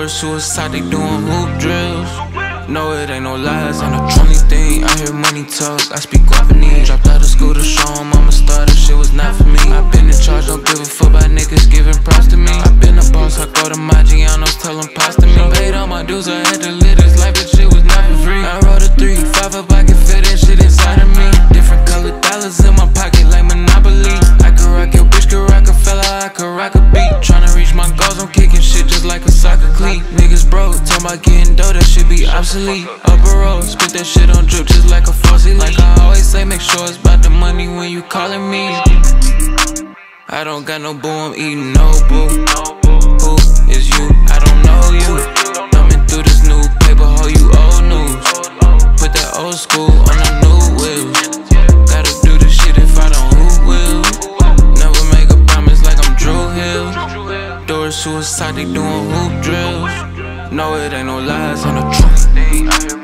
Doing suicide, they doing hoop drills. No, it ain't no lies on the only thing. I hear money talk, I speak Guapanese. Dropped out of school to show 'em I'm a star, that shit was not for me. I been in charge, don't give a fuck about niggas giving props to me. I been a boss, I go to Maggiano's, tell them pasta me. Paid all my dues, I had to live this life, but shit was not for free. I wrote a 3, 5 up, I can fit that shit inside of me. Different colored dollars in my pocket like Monopoly. I could rock your bitch, could rock a fella, I could rock a beat. Tryna reach my goals, I'm kicking shit just like a soccer cleat. Niggas broke, talking about getting dough, that shit be obsolete. Upper road, spit that shit on drip just like a faucet. Like I always say, make sure it's about the money when you calling me. I don't got no boo, I'm eating no boo. Who is you? I don't know you. Thumbing through this new paper, how you old news. Put that old school on the new wheels. Gotta do this shit if I don't, who will? Never make a promise like I'm Drew Hill. Doing suicide, they doing hoop drills. No, it ain't no lies on the truth.